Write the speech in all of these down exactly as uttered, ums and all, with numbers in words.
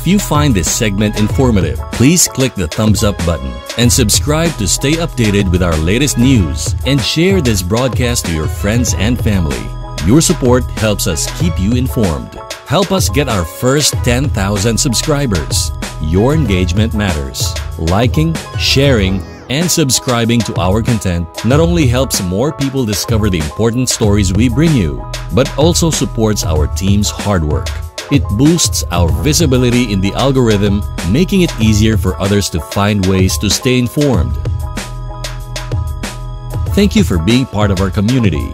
If you find this segment informative, please click the thumbs up button and subscribe to stay updated with our latest news, and share this broadcast to your friends and family. Your support helps us keep you informed. Help us get our first ten thousand subscribers. Your engagement matters. Liking, sharing, and subscribing to our content not only helps more people discover the important stories we bring you, but also supports our team's hard work. It boosts our visibility in the algorithm, making it easier for others to find ways to stay informed. Thank you for being part of our community.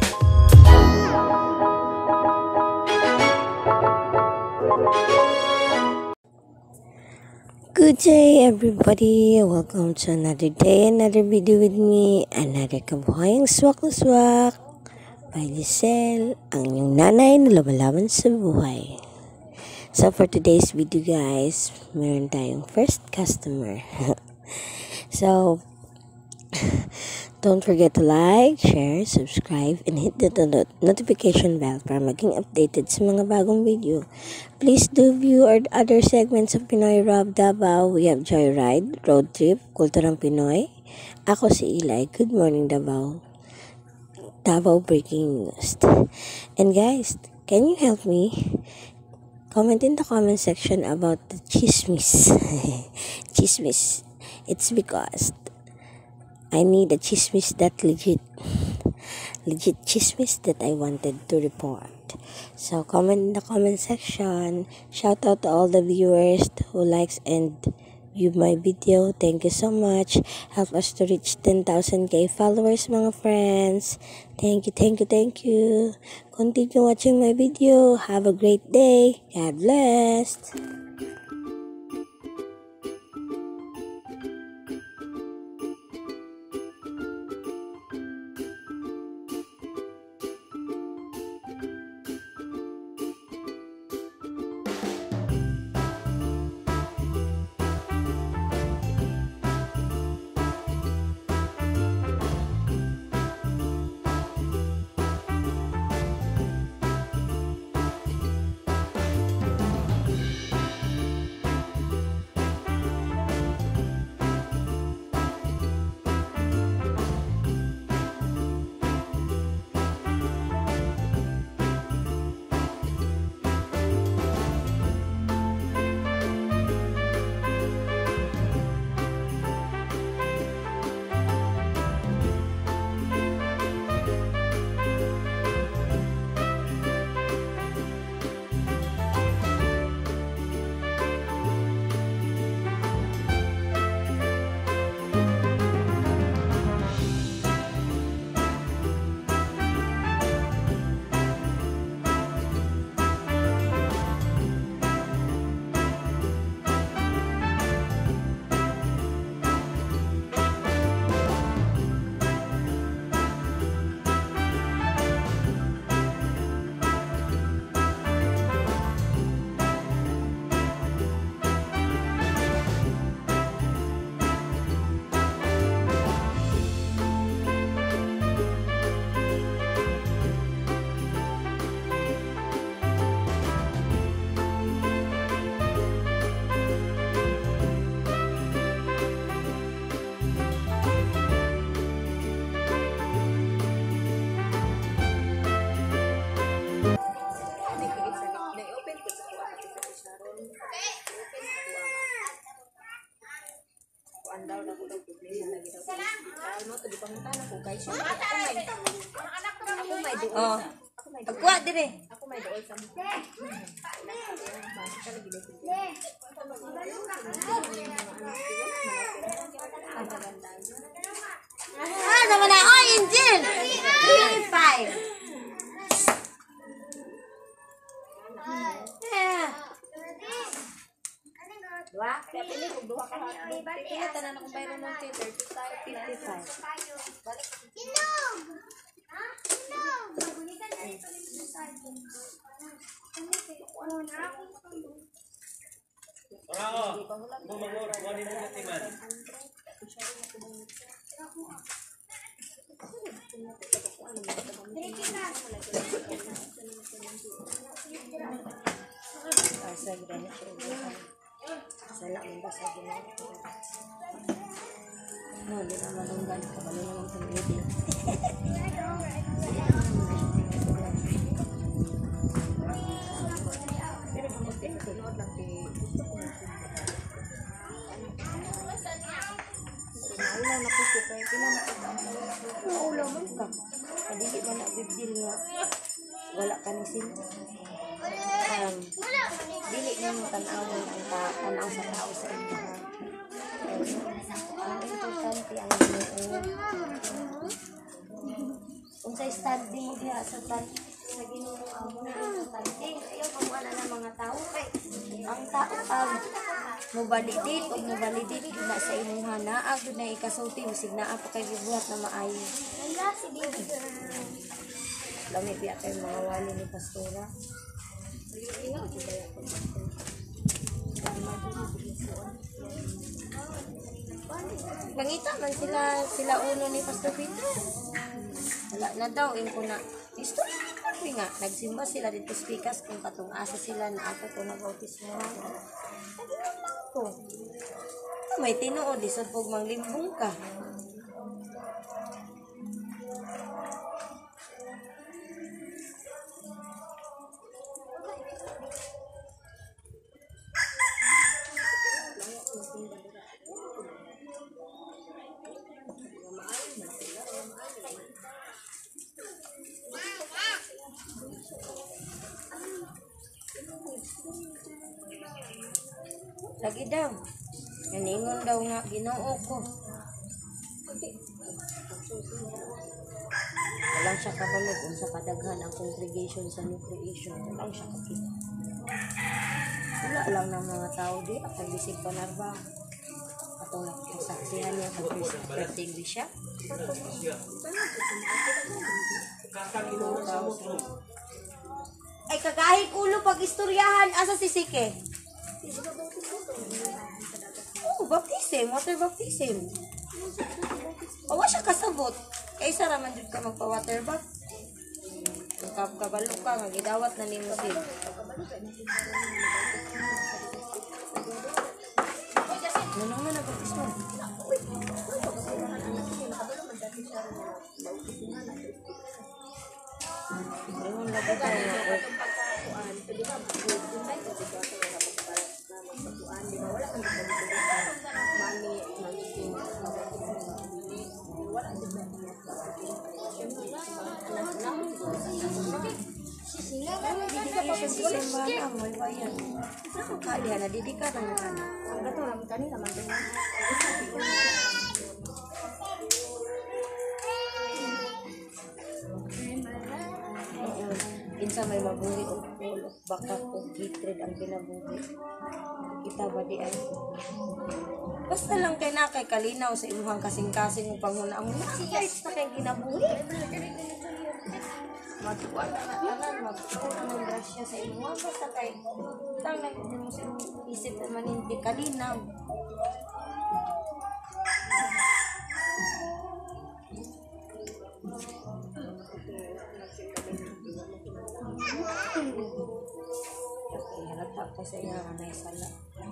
Good day, everybody. Welcome to another day, another video with me, another kabuhayang swak na swak by Giselle, ang inyong nanay na lumalaban sa buhay. So for today's video, guys, meron tayong first customer. So don't forget to like, share, subscribe, and hit the not notification bell para maging updated sa mga bagong video. Please do view our other segments of Pinoy Rob Davao. We have Joyride, Road Trip, Kulturang Pinoy. Ako si Eli. Good morning, Davao. Davao Breaking News. And guys, can you help me? Comment in the comment section about the chismis. Chismis. It's because I need a chismis that legit. Legit chismis that I wanted to report. So comment in the comment section. Shout out to all the viewers who likes and view my video. Thank you so much. Help us to reach ten thousand K followers, mga friends. Thank you, thank you, thank you. Continue watching my video. Have a great day. God bless. Andaw na ko daw problema lagi daw. Ano to di panguntahan ako guys. Ako may anak ko ako may doon. Oh. Ako may doon. Kuha dire. Ako may doon sa mo. Ah, naman na oh, Angel. three five. Dua, kaya pili kung duha ka hati. Pili, tanan akong bayro ng thirty-five, fifty-five. Inog! Ha? Inog! Bravo! Bumagor, kuhanin mo natin man. wala man basta ginawa. No, di na malunggan. Kabalo naman sa meeting. Pero kung magtinod lang, gusto ko na. Wala na po ko kaya pinamatagaan. Naulaw man ka. Kadili man na big deal nga. Wala ka ni sila. Um, dili nga mo tanawin ang ta tanaw sa tao sa inyo. Ang importante ang Ginoo. Kung sa study mo diha sa tan sa Ginoo amo na importante. Ayaw ka mo na mga tao kay ang tao ang mo validate o mo validate na sa inyong hanaag doon na ikasulti bisig naa pa kay gibuhat na maayo. Lami biya kay mga wali ni pastora. Bangita man sila sila uno ni Pastor Peter. Wala na daw in ko na istorya ni nga nagsimba sila dito sa Pikas kung katong asa sila na ako ko nag-autismo. Ko. May tinuod isod pog manglimbong ka. Lagi daw. Naningon daw nga Ginoo ko. Walang siya kabalog kung sa kadaghan ang congregation sa new creation. Walang siya kakita. Wala lang ng mga tao di. At nagbisig panarba. Atong nasaksihan niya pag-distinguish siya. Ay kagahig ulo pag istoryahan. Asa si Sike? Oh, baptism. Water baptism. Awa siya kasabot. Kaysa raman dyan ka magpa-water bath. Kung kabalo ka, magidawat na ni Musin. Nanong na nabaptismo. Ayun, lagi tayo na. Kinsa may mabuhi o pulo, baka o hatred ang kinabuhi. Kita ba di ay? Basta lang kay na kay kalinaw sa imuhang kasing-kasing upang muna ang kahit na kay kinabuhi. Magkuhan na na tanan, magkuhan ng grasya sa imuhang basta kay tangan mo sa isip na maninti kalinaw. Okay, halata ko sa iya na may sala.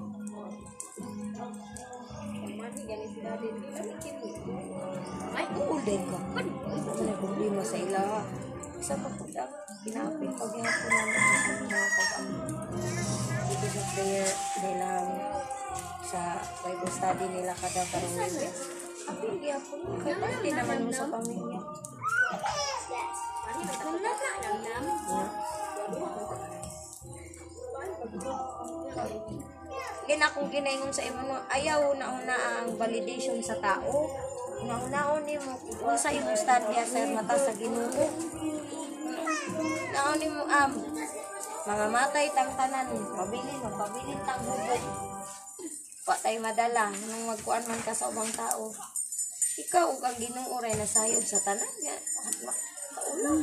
Ay, uulden ko. Ano na problema sa ila? Isa pa po daw. Kinapin paghihapon namin sa mga pag-amon. Dito sa prayer nila sa Bible study nila kada karong linggo. Apil gihapon. Kaya pati naman mo sa pamilya. Kaya akong ginaingon sa imo ayaw na una ang validation sa tao. Una-unaon ni mo kung sa imong stadya sa mata sa Ginoo. Naon ni mo am mga matay tang tanan, mabili mo, pabili tang hubog. Patay madala nang magkuan man ka sa ubang tao. Ikaw ug ang Ginoo ray nasayod sa tanan nga. Kaulang.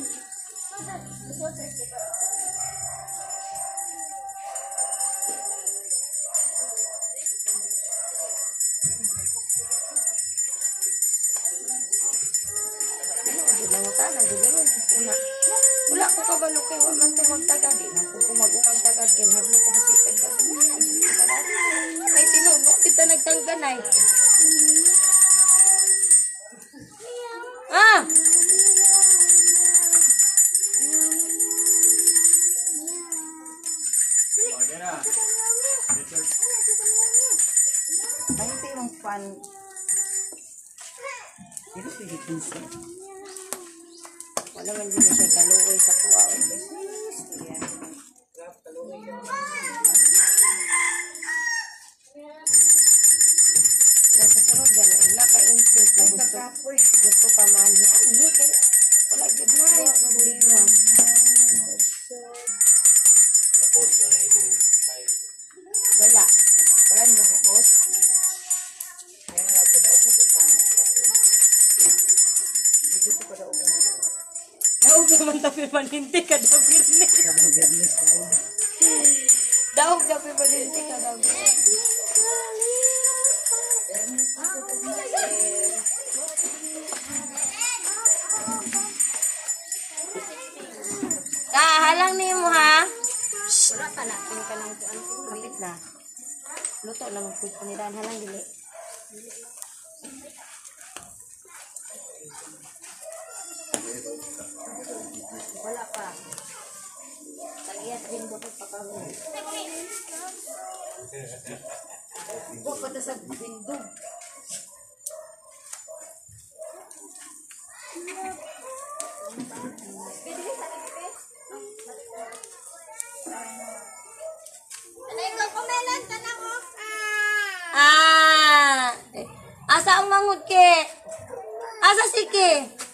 Wala ko kabalo kay wa man to magtagad di man ko magumang tagad kay hadlo ko kasi tagad ay tino nagtangganay. Ah! Ay, ito yung pan. Pero pwede pinsa. Wala man din na siya kaluoy sa kuwa. Yan. Nasa sunod yan. Naka-instinct na gusto. Gusto ka man. Ano? Wala good na. Problema. Wala. Wala mo bukos. Kaya nga po daw po ito. Medyo ko pa daw po. Daog naman tapi maninti ka daw birne. Kada bernis daw. Daog tapi maninti ka daw birne. Ah, halang ni mo ha. Wala pa na. Yung ka lang kuan. Kapit na. Luto lang ang food paniran. Halang dili. Wala pa. Tagiyat rin dapat pa kami. Huwag pa sa bindog. Ah! Asa ang mangod ke? Asa si ke?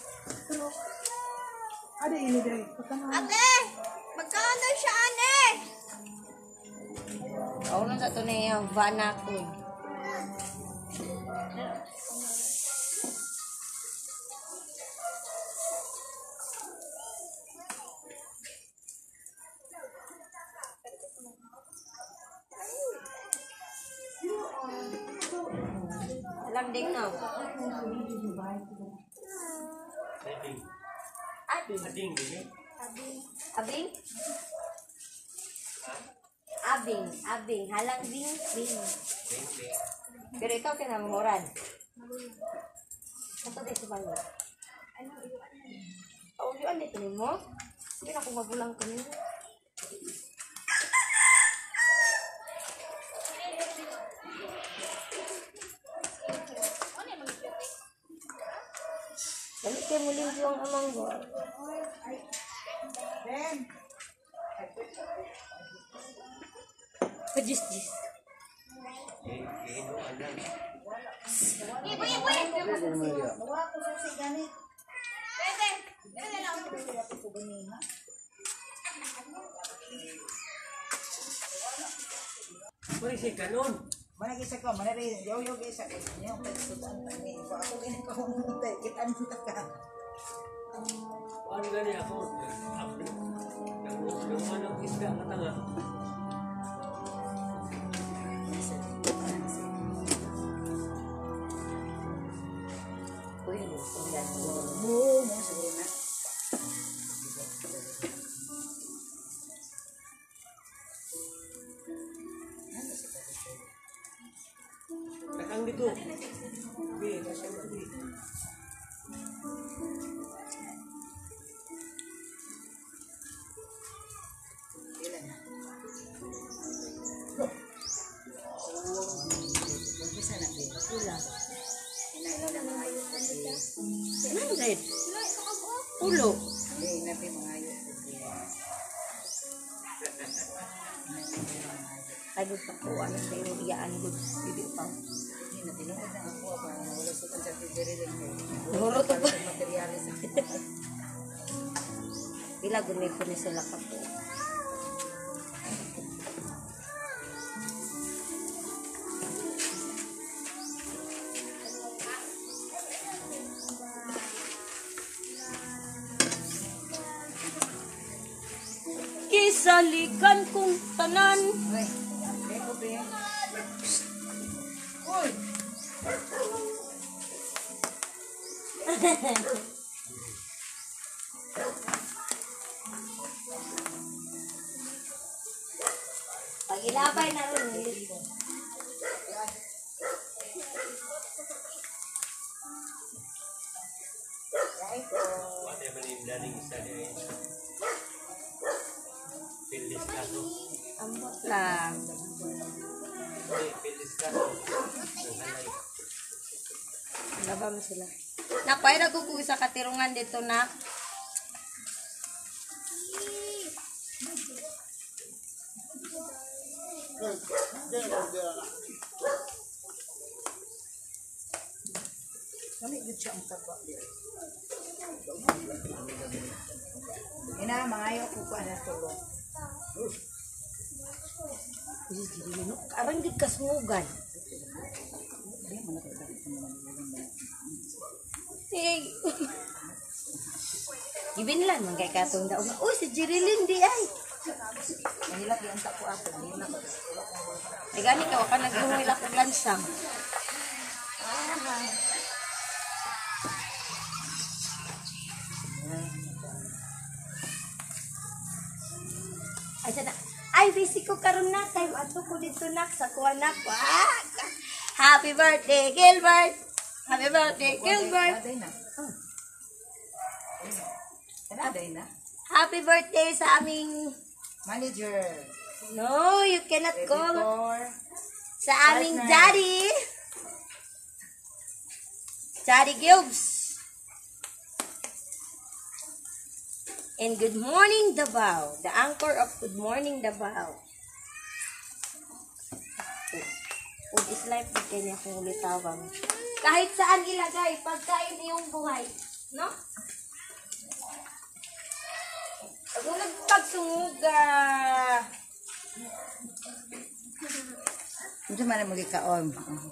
Ada ini deh. Ate! Magkano siya, ane? Ako lang sa ito na yung van ako. Alam din na. Abing. Ading, gini. Abing? Abing. Abing. Halang bing. Bing. Pero ikaw kinamuran. Ito din sa bayo. Paulian dito ni mo? Hindi na kung magulang ko niyo. Dali kayo muling yung amang go. Pajis-jis. Ibu, ibu, ibu. Pwede siya ganun. Mana kisah kau, mana rin, yo yo kisah kisahnya, apa itu tentang ini, kok aku ini kau minta kita minta kan? Ano gani ako? Yung ano, isda na tanga. Uy, ulan mo. Mo, mo siguro na. Nakang dito. Hindi, kasi hindi. Ilan na? Mag-isa na dito. Ulan. Inahin na mga ayot ko siya. Nandred. Ulo. Hindi, nabi mga ayot ko siya. Ay, doon pa po. Ano sa yung iyaan doon? Hindi pa. Hindi na tinukod na ako para wala sa kong sa pipiririn ko. Nahuro to pa. Materialis sa Bila gunay ko ni sila ka po. Kisalikan kong tanan. Uy, Beko, be. Uy! Pag ilabay na rin. Ay ko. Whatever yung dating isa niya eh. Pilis kaso. Ambot lang. Hindi, pilis kaso. Naghalay. Laba mo sila. Nakoy na kukuha sa katirungan dito na. Kami gud siya ang taba. Ina mangayo ko pa na tulo. Arang gid kasmugan. Eh. Gibinlan man kay katong daog. Uy, si Jerilyn di ay. Mahilak yan ta ko ako. Mahilak. Di gani ka wa ka naghuhil ako lansang. Ay sana. Ay busy ko karon na time ato ko dito nak sa kuha na ko. Ah! Happy birthday Gilbert. Happy birthday Gilbert. Aday na. Aday na. Happy birthday sa aming Manager. No, you cannot call Editor. sa aming Partner. daddy. Daddy Gibbs. And Good Morning Davao, the anchor of Good Morning Davao. Food is life, di kanya kung ulitawan. Kahit saan ilagay, pagkain iyong buhay. No? Pag nagpagsunguga. Ito man ang magikaon.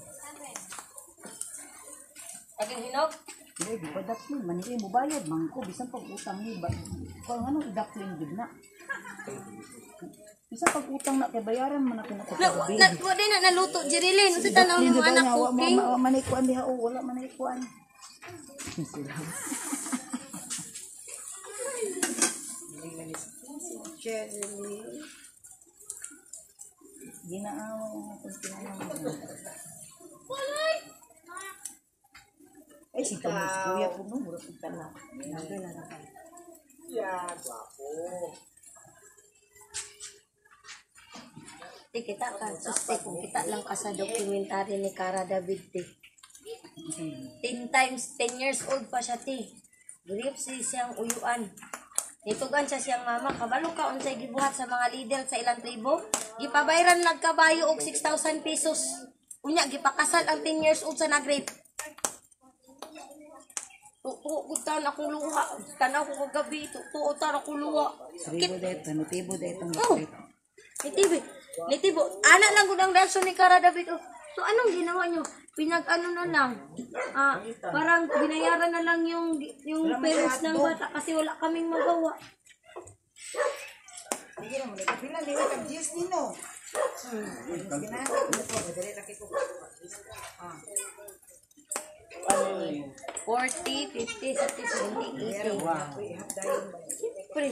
Aking hinog. Hindi, di ba daplin? Manili mo bayad, mangko. Bisan pag utang ni ba? Kung ano, idaplin din na. Bisan pag utang na, kay bayaran mo na Na, pinakatabi. na, wala na naluto, Jerilyn. Kasi tanaw ng mga anak cooking. Manikuan diha o, wala manikuan. Ginaaw kung pinanong. Ay, si Thomas, kuya po no, mura punta na. Yeah, guwapo. Di kita ka, suste kung kita lang ka sa dokumentary ni Cara David, ti. Ten times, ten years old pa siya, ti. Grip si siyang uyuan. Nitugan siya siyang mama, kabalo ka unsay gibuhat sa mga leader sa ilang tribo. Gipabayran lang kabayo og six thousand pesos. Unya, gipakasal ang ten years old sa nagrape. Tutuo ko tan akong luha. Tanaw ko kagabi, tutuo tan akong luha. Ribo dahil, tanutibo dahil itong Oh. Nitibo. Nitibo. Anak lang ko ng reaksyon ni Cara David. Oh. So, anong ginawa nyo? Pinag-ano na lang. Ah, parang binayaran na lang yung yung parents ng bata kasi wala kaming magawa. Sige na mo, nagkapilan, di ba kag-juice nino? Sige na, ito po, madali laki ko. Ah. forty, fifty, sixty, seventy, eighty. Wow. Ihap dahil mo. Siyempre.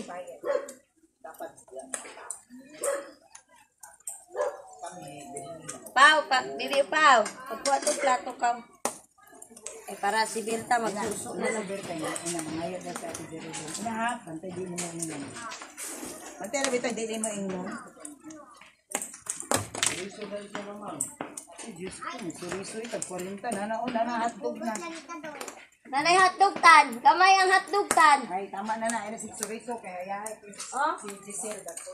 Pau, pa, bibi Pau. Pagkuha to plato ka. Eh, para si Birta magsuso na lang. Berta yun, ina, mangayo na sa ati Jerry. Ina ha, bantay di mo mo ingnon. Bantay na bito, di mo ingnon. Ay, Diyos ko, suri-suri, tag-kuwarinta na na, o, na na, hotdog na. Nanay hotdog tan. Kamay ang hotdog tan. Ay, tama na na, ay, si suri-suri, kaya yahay ko. Oh? Si Giselle, dako.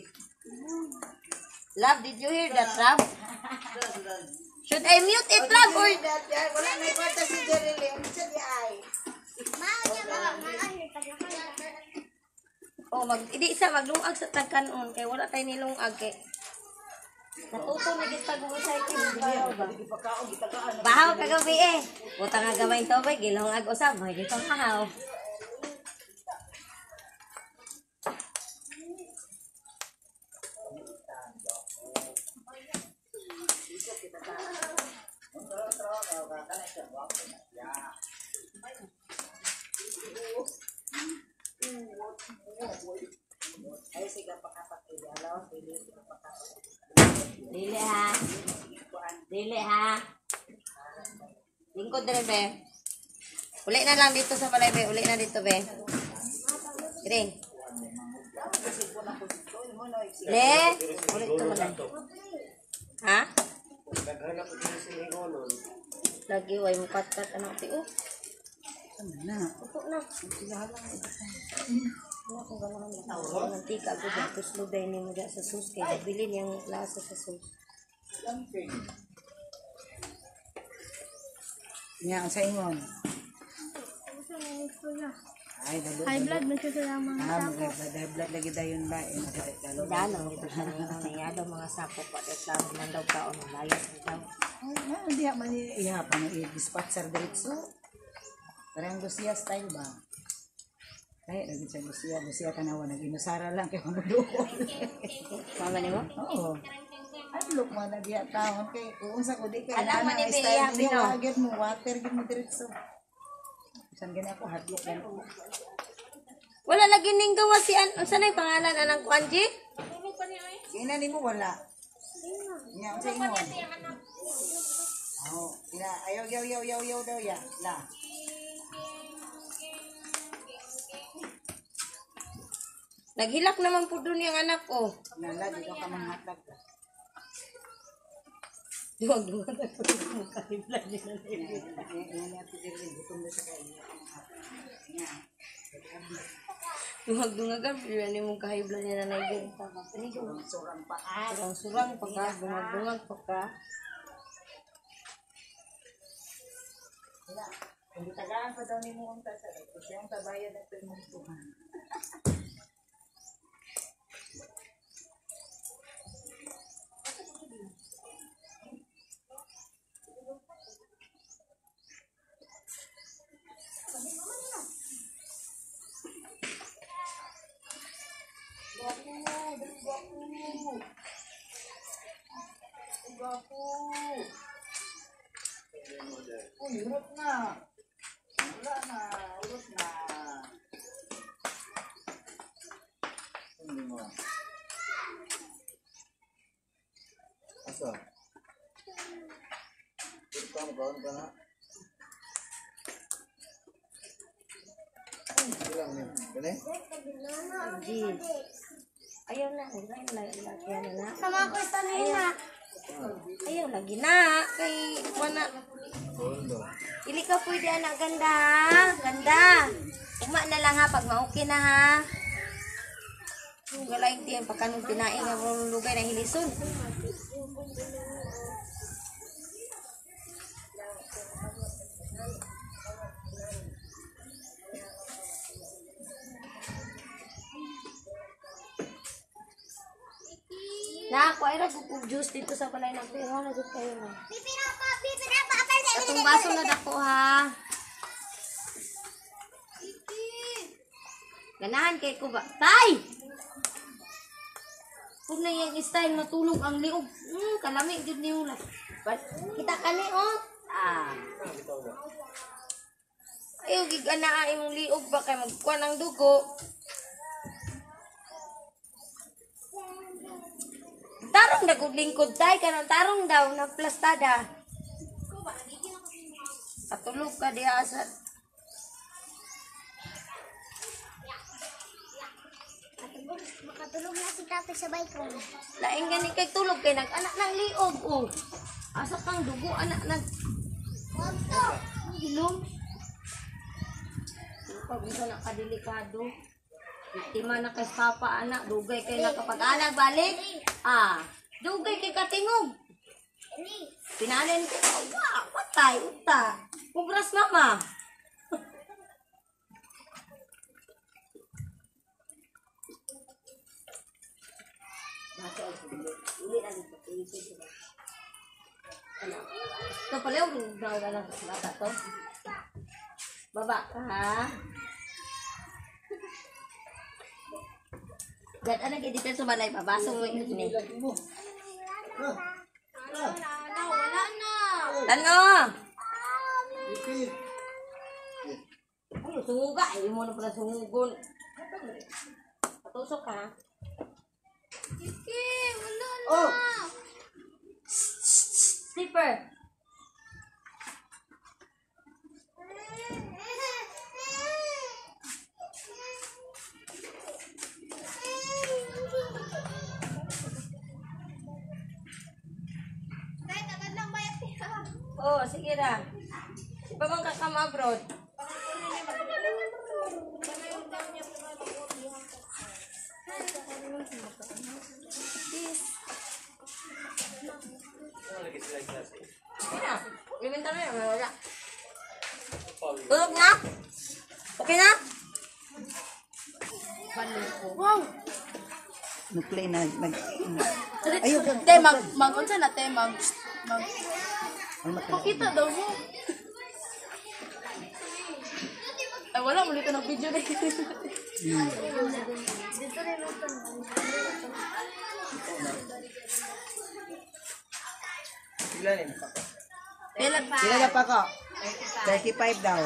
Love, did you hear that, Rob? Should I mute it, Rob? Or... Wala na ikwanta si Jerry Lee, siya di ay. Oh, mag hindi isa maglungag sa tagkanon kay wala tay nilungag kay. Natuto na gid pag-usay kay bahaw ba. Bahaw kagabi eh. Butang nga gamay tubig gilungag usab may dito bahaw. Ay, sige, pakapakilala. Dili ha. Dili ha. Lingkod dire be. Uli na lang dito sa balay, be. Uli na dito, be. Ring. Le, uli ito balay. Ha? Lagi, way mo kat-kat, anak, ti. Oh. Ano na? Upo na. Wala kong ganahan na. Mantika ko dyan. Kusluday ni mo dyan sa sus. Kaya nabilin yung lasa sa sus. Nga, ang sa ingon. Ay, dalo. High blood, magkasalaman Ah, mag-high blood lagi dayon ba? Eh, dalo. Dalaw, ito siya nang nangyado mga sapok. Pateklaro man daw kaon. Layas na daw. Ah, hindi ako man iya pa na i-dispatcher diretso. Parang Lucia style ba? Kaya lagi siya Lucia, Lucia tanawa nag-inusara lang kay mamudukol. Mama ni mo? Oo. Ay, look mo na diya taon kay kung sa kudi kay Alam mo ni ang Bea, style niya, Pino. wagyan mo, water, gid mo diretso. Saan gani ako, hadlock yan. Wala lagi ning gawa si An. Ano na yung pangalan anang ko Angie? Ina ni mo wala. Nya sa ingon. Oh, ina ayaw yaw yaw yaw yaw daw ya. La. Naghilak naman po doon yung anak ko. Nala di ka man hatag. Duwag duwag na po yung kahiblan nila. Ina ni ati diri gutom na sa kay. Nya. Duwag duwag ka. Pero ano mong kahiblan nila na yung Surang pa ah. surang-surang pa ka. Duwag duwag pa ka. Kung tagaan pa daw ni mo ang tasa, kasi ang tabayan at pinutuhan. Uy, urot na. Wala na, urot na. Hindi mo. Asa? Ito mo kaon ka na? Ilang ni? Kani? Angie. Ayaw na. Ayaw na. Ayaw na. Sama ko ito na. Ayaw lagi na. Kay wala. Ili ka pwede anak ganda. Ganda. Uma na lang ha pag ma-okay na ha. Galay di ang pagkanong tinaing ang lugay na hilison. Na, ako ay ragupog juice dito sa balay ng pero nagot kayo na. Atong baso na dako ha. Ganahan kay ko ba? Tay! Kung na yung style matulog ang liog. Hmm, kalami jud ni Ula. Kita ka ni oh. Ah. Ayaw gigana imong liog ba kay magkuha ng dugo. Tarong na gud lingkod tay kanang tarong daw na plastada. Patulog ka diha sa Makatulog na si tatay sa balkon. laing gani kay tulog kay nag-anak ng liog oh. Asa kang dugo anak nag Gilom. Pag bisa na kadelikado. Biktima na kay papa anak, dugay kay nakapag-anak balik. Ah, dugay kay katingog. Pinanin ko, wa, patay, uta. Kubras mama. Ito pala yung bawal na ng bata to. Baba ka ha. Gad ana kay dito sa balay babasong mo ini. Wala na. Ano? Ano sunguga ay mo na pala sungugon. Patusok ka. Kiki, wala na. Oh. Slipper. sige ra. Di ba man ka abroad? Ano lagi sila klase? Sige na. Elementar na yun. Wala. Tulog na? Okay na? Wow! Nag-play na, nag... Ayun, te, mag, mag, unsa na, te, mag, mag, pakita daw mo. Ay, wala, muli ka ng video na yun. Dito rin ito. Sila rin. Kailan pa? Sila na pa ko. thirty-five daw.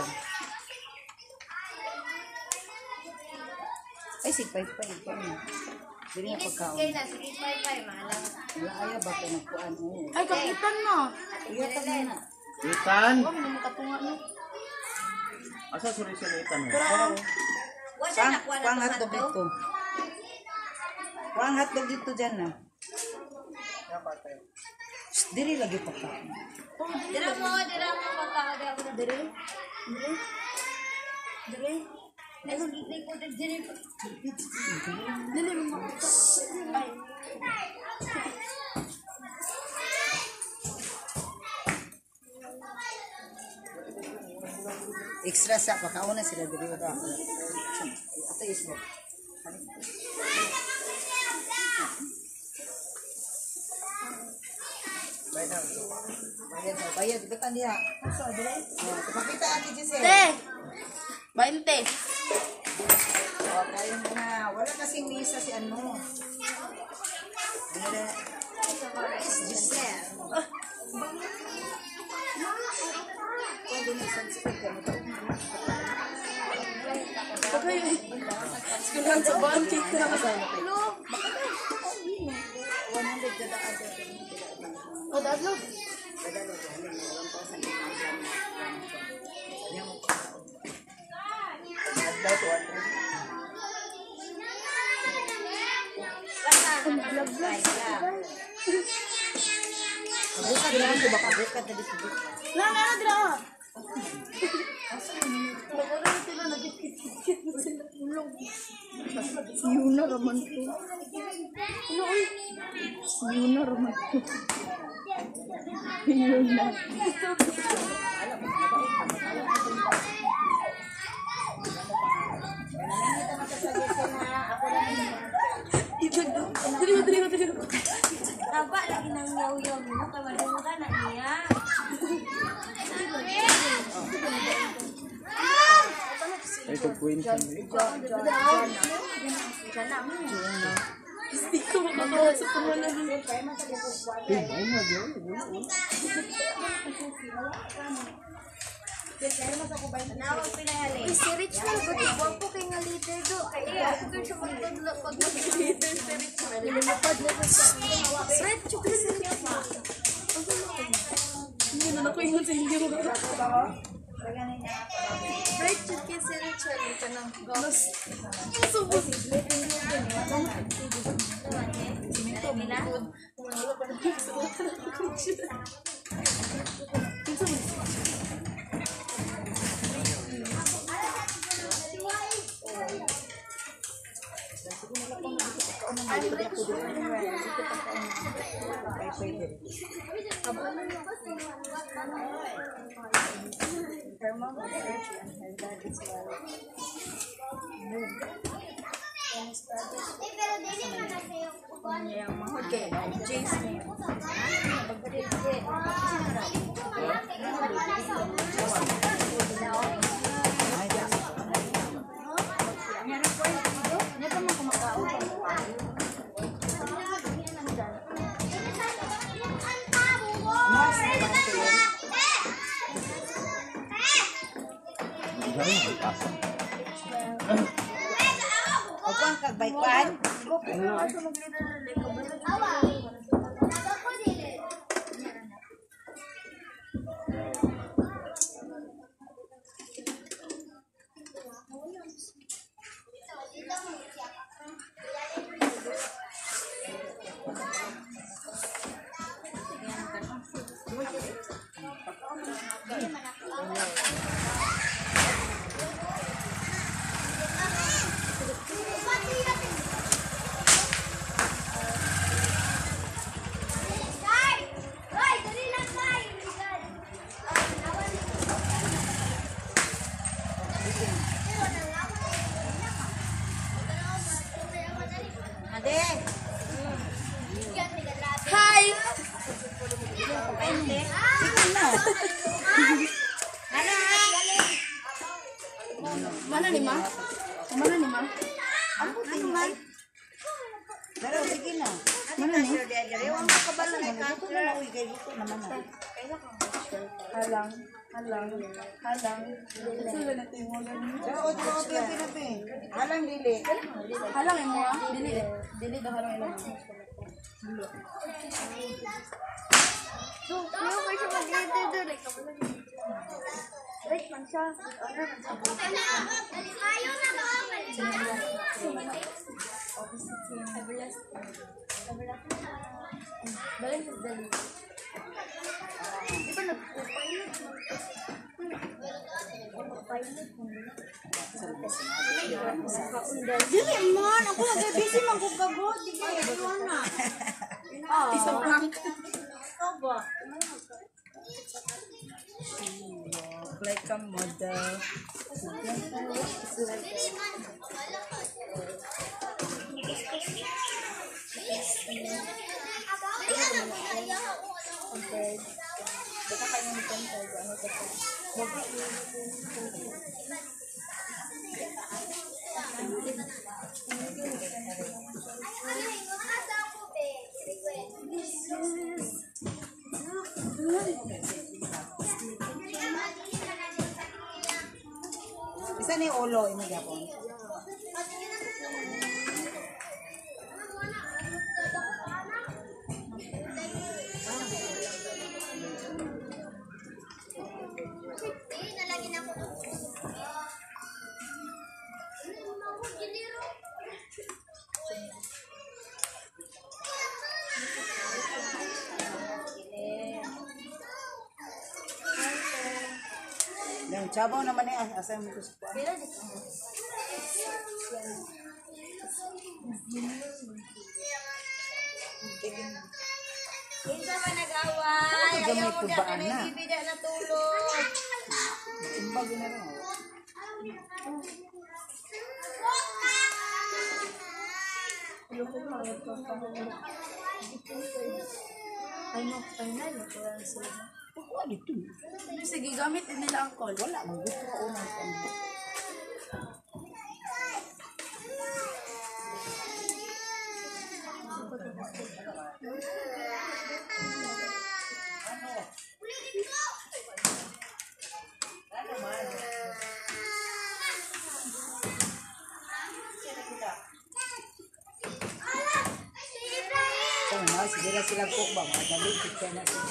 Ay, si five five pa rin. Dili na pagkaon. Kaya na, sige, bye bye, mahalang. Wala ayaw ba ito nagkuhan mo? Ay, kapitan na. Iya pa na. Itan! Huwag mo makatunga no. Asa suri sila itan mo? Wala siya Pang, nakuha na pang to sa hotdog to. dito. Pang hotdog dito dyan na. Shh, dili lagi pagkaon. Dira mo, dira mo, magkaka dira mo na dira. Dira. Dira. Ay, kung hindi ko dira. Dili mo makita. Ay. Extra sa pagkaon na sila dili ba. Ato is mo. Bayad daw, bayad kita niya. So, dili. Oh, pakita ati Giselle. Te! Bainte. Oh, kayo na. Wala kasing misa si ano. Ano na? Is Giselle. Pwede na isang speaker mo. Okay. Sikulan sa banti ka. Hello? one hundred kada ada. O, dadlo. Adlaw to one hundred. Buka dira ko baka buka tadi sebut. Na, na, na, dira. Nagkaroon sila nagkikit-kit na sila tulog. Si Yuna raman ko. Ano, uy? Si Yuna raman ko. Yuna. Dali, dali, dali. Taba lagi nang yaw-yaw mo. Kamadungan ka na niya. Ay, pag-queen siya. Hindi ko makakawa sa pangalan. Nawag pinayali. Si Rich na nagkakabang po kay nga leader do. Kaya ako ka siya magtudlo pag mag-leader si Rich na. Lumapad na sa Rich, yung kasi niya pa. Hindi na nakuingon sa hindi mo. Rich, yung kasi Rich na rin ka ng gas. Subos. Wala pa na sa wala na Opo ang kagbaykuan. Mana ni ma? Mana ni ma? Ano ano man? Pero sige na. Mana ni? Ang kabalo na ikaw na uy kay luto naman na. Halang, halang, halang. Sila na tingulan niyo. Pero otro otro pinapi. Halang dili. Halang mo ah. Dili, dili daw halang ilang. So, yung may siya mag-dito doon. Right man siya. Order man siya. Balance is dali. Di ba nag-pilot mo? Pilot mo. Dili man, ako nag-busy man kung kagot. Di ka yun na. Ah, isang prank. Ikaw ba? Like a model. Isa ni ulo imo gyapon. Yang cabaw naman eh asa mo gusto ko. Kinsa man nag-away, ayaw mo diya ka na ibibida na tulog. Imbag na rin. Ano, final na ko lang sila. Kuha dito. Sige, gamit din nila ang call. Wala man gusto ko unang pang. Kung mas sila sila cook ba, madali kita na sila.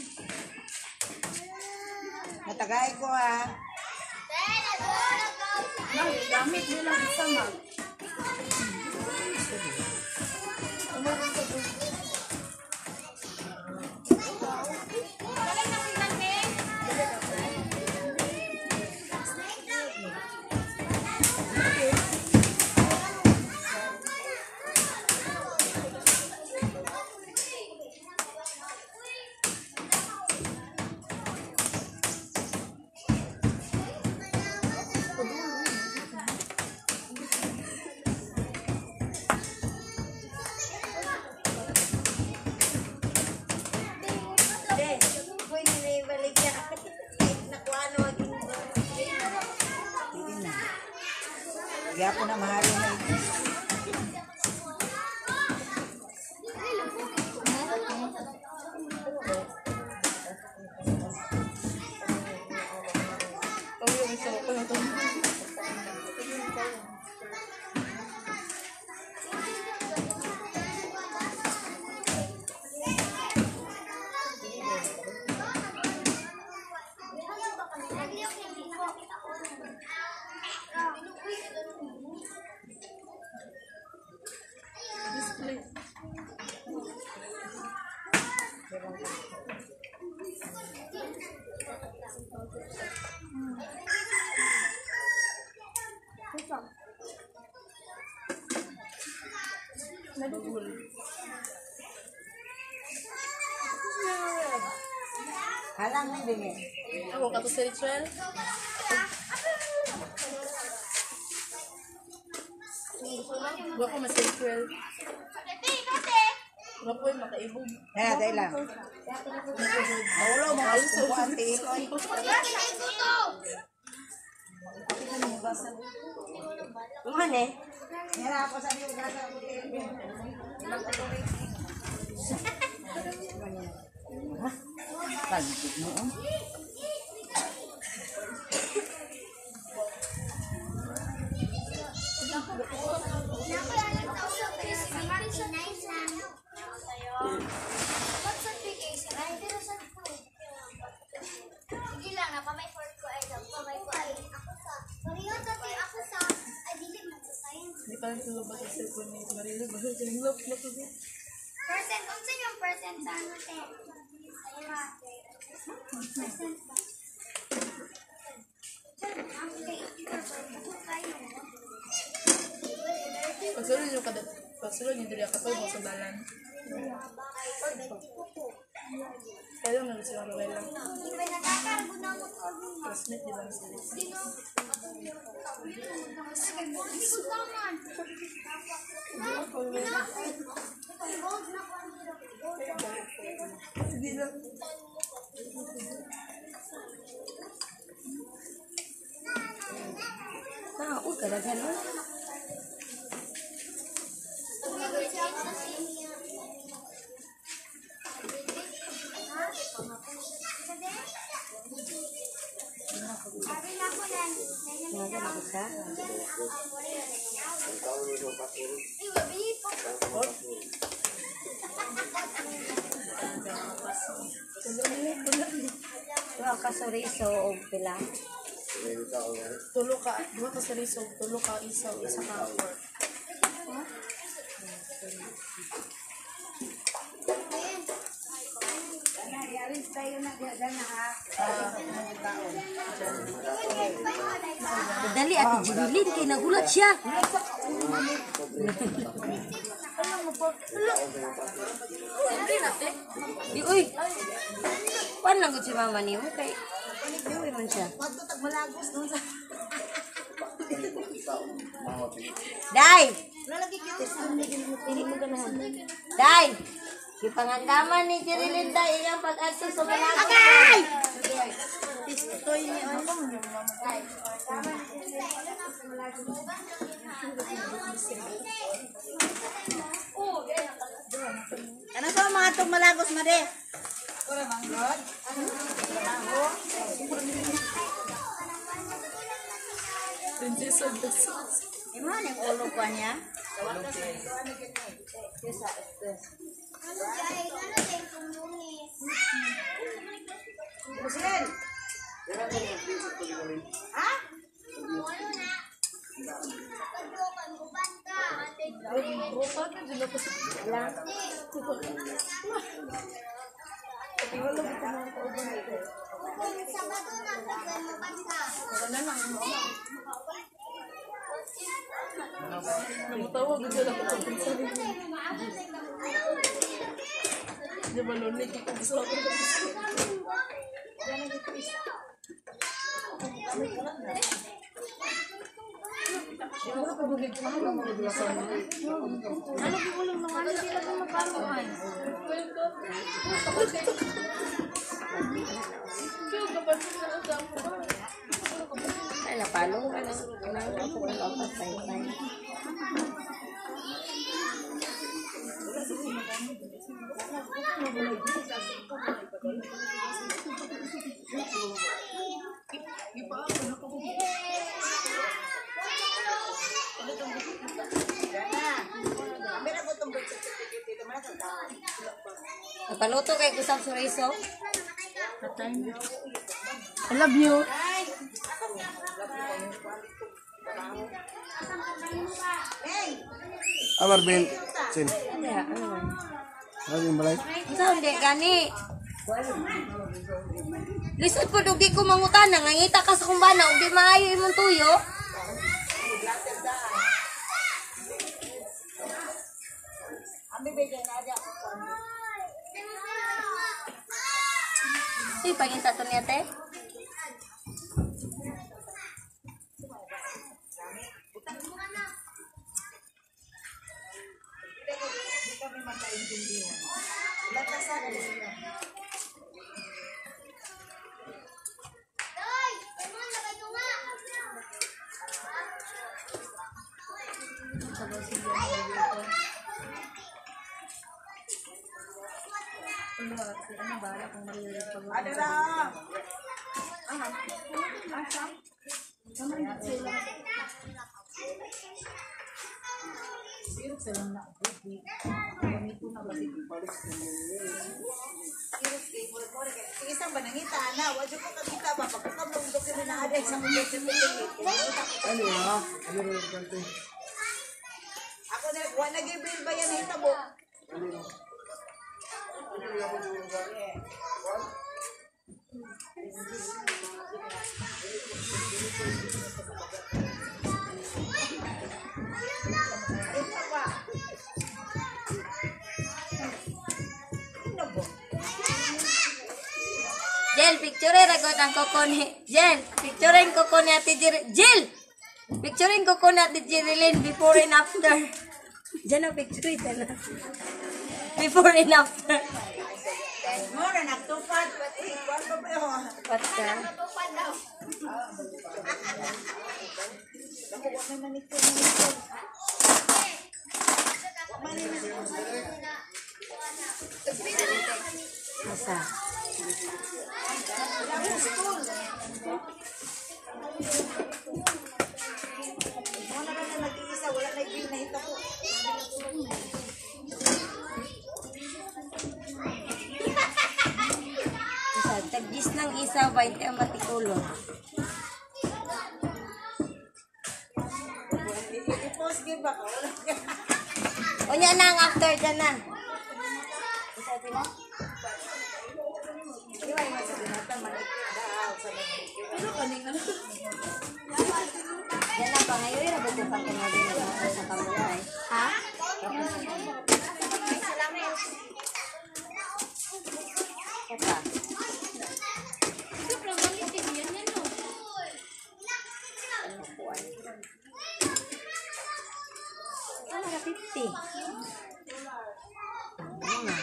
Matagay ko ha. Ma'am, gamit nila ang isa, ma'am. Kaya po na mahali na ito. Halang na din eh. Ako ka to sa ritual. Gua ko mas ritual. Gua ko yung makaibog. Kaya, tayo lang. Maulo, mga alis ko, ate. Kuman eh. Nira ako sa iyo gasa ako. Ha? Pagkit mo. Percent, unsa yung percent sa ano, te? Percent. Pagsulod nyo kada, pagsulod nyo dili ako mo sa balan. Kaya lang sila kaway lang. Classmate di ba na sila? Tao ka na gano'n. Ngayon ako sa. Wala ka sa riso o pila. Tulo ka, dua ka sa risog, tulo ka isaw, isa ka pork. Dali ati Jilin kay nagulat siya. Hindi natin. Di uy. Pan lang gud si mama niyo kay Uy man siya. Day. Day. Yung pangandaman ni Jerilinda iyang pag-adto sa Malago. Agay! Tistoy ni ano? Ano sa mga itong malagos, Made? Prinsesa Besos. Iman yung ulo pa niya? Busin! Ha? Bukan na dila ko sa lang. Namutawag din ako sa pinsan. Di ba lonely ko gusto ako. Ay napalo ka na kanang ako ng opat tay tay. Napaluto kay kusang suriso. I love you. Amar Ben, Sin. Ya, ano man. Ano yung balay? Sa hindi gani. Lisod po dugi ko mangutana ngangita ka sa kumbana ug di maayo imong tuyo. Si panginta to niya te. sa Brazilian dito. Ano, ano ba? Kung maririnig pag Ano lang? Ah, asa? Naman sila. Sino sila na? Gamito na ba dito? Isang ba nangita na? Wadyo ko kakita ba? Pagkakamang doon na ada isang mga Ano ha? Ano rin kante? ako na, wala nag-ibil ba yan hita mo? Jel, picture ragot ang koko ni Jel. Picturein koko ni Ate Jel. Jel! Picturein koko ni Ate Jerilyn before and after. Diyan ang picture ito na. Before and after. Mo na nagtupad, pati ikuan pa ba yun? What ka? Ako, wag may manikot, manikot. Asa? Mo na na nag-iisa, wala na ibil na hita po. Asa? Tagis ng isa, twenty ang matikulo. I-post game ba ka? Wala ka. O niya na ang after dyan na. Isa sila? Di ba yung masabi natin, manikot daw sa manikot. Pero kaning ano? Yan na pa ngayon, yung nabubukan ko nga din na sa kamulay. Ha? Kata. Ano ka fifty? Ano nga?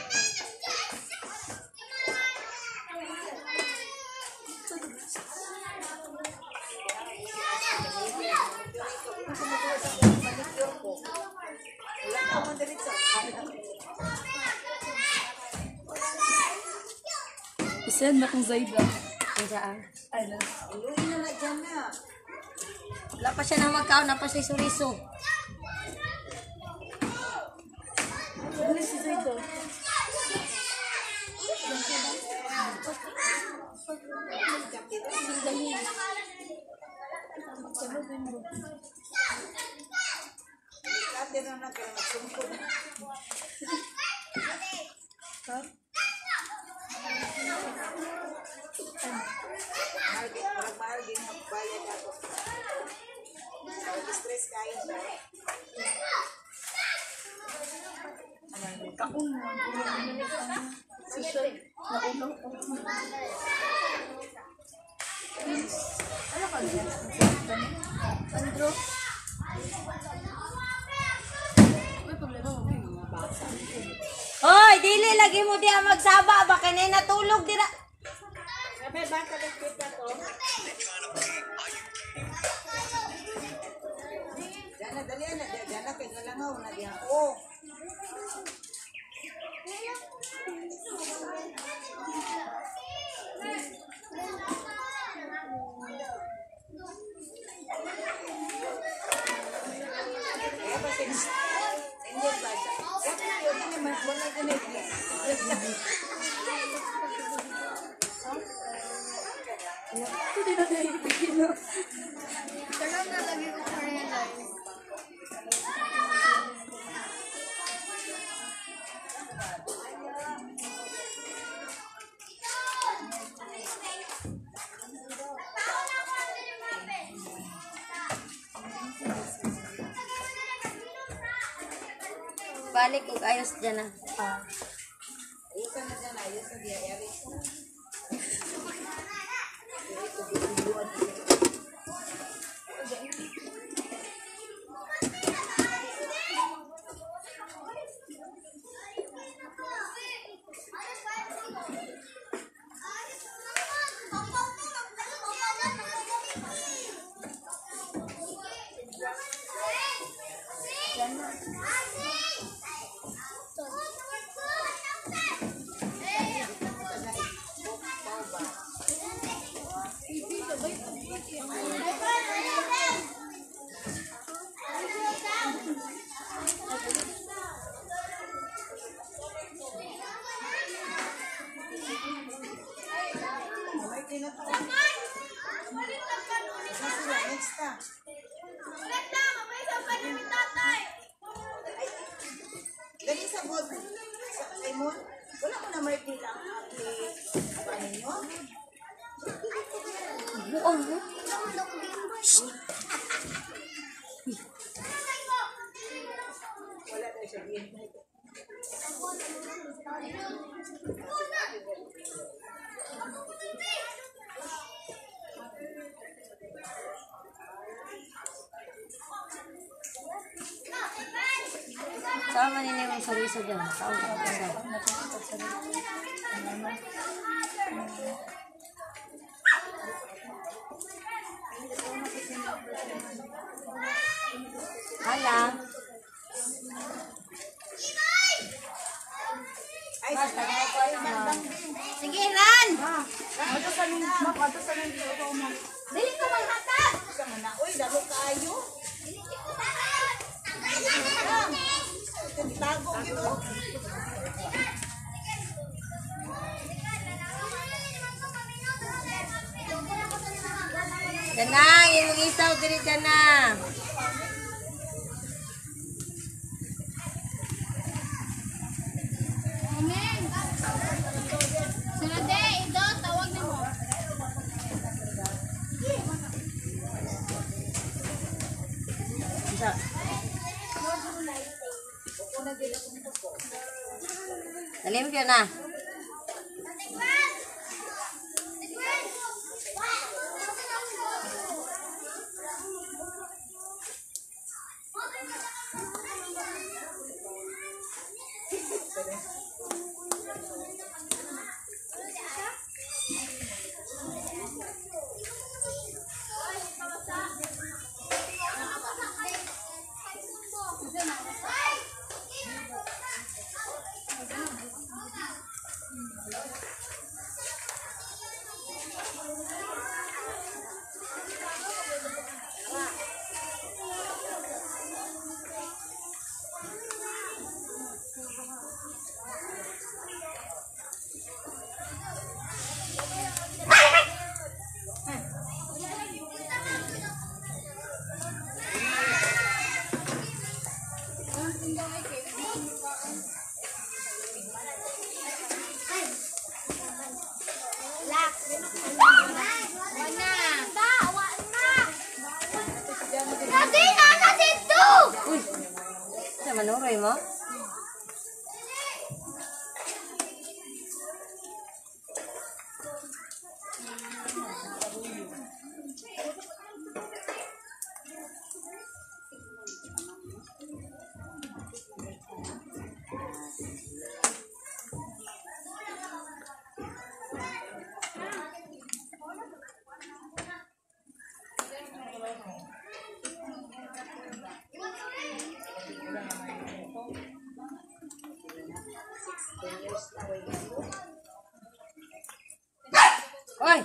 Wala ka mo diretso. Isend na kung Zayda. Kung saan? Ano? Iluwi na na dyan na. Wala pa siya na magkaon, na pa siya suriso. Ano si Zayda? Dati na na kaya nagsungkod. Margit, parang margit, magbayad ako. Stress kayo. Kaun mo. Social. Naulaw ko. Ano ka niya? Andro? May problema mo yung mga bata. Hoy, dili lagi mo diya magsaba, baka na natulog dira. Sabi, baka nagkita to. Diyan na, dali na. Diyan na, kaya ngalangaw na diyan. Oo. Kaya ba sing single ba siya? Kaya ba yun, hindi naman, wala ko na Hindi na tayo ipigil na. Talagang nalagay ko pa rin tayo. Balik og ayos dyan na. Ah. ayusan na dyan, ayos na diya, Eric. Yan Dali sa bod. Sa Simon. Wala ko na birthday lang. Apa ninyo? Buong mo. Wala tayo sabihin. Sama nini yung sarisa dyan. Saan ka pa sa? Hala. Ay, basta na ko ay Sige, Ran! Ato sa nung mak, ato sa nung dito mo. Dili ko maghatag! Sa mana, oy, dalo kayo. Tago gito. Dana, yung isaw diri dana. Amen. Sunod eh, ito, tawag na mo. Isa. Nalimpyo na. Manuroy mo? Oi!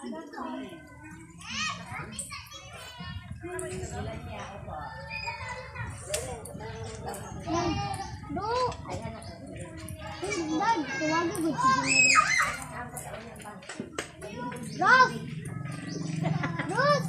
Do. Dad, tawagan ko si Rose. Rose.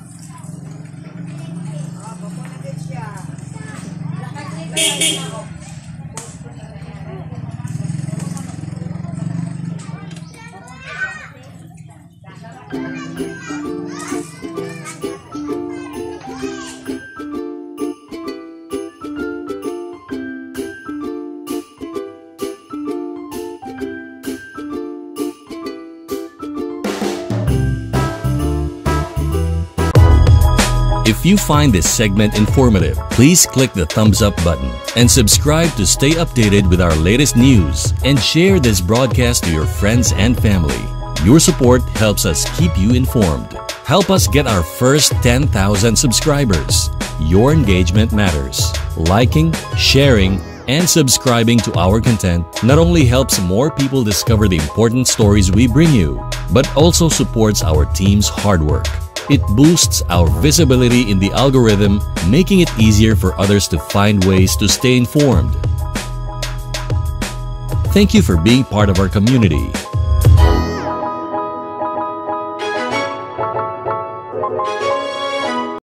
If you find this segment informative, please click the thumbs up button and subscribe to stay updated with our latest news, and share this broadcast to your friends and family. Your support helps us keep you informed. Help us get our first ten thousand subscribers. Your engagement matters. Liking, sharing, and subscribing to our content not only helps more people discover the important stories we bring you, but also supports our team's hard work. It boosts our visibility in the algorithm, making it easier for others to find ways to stay informed. Thank you for being part of our community.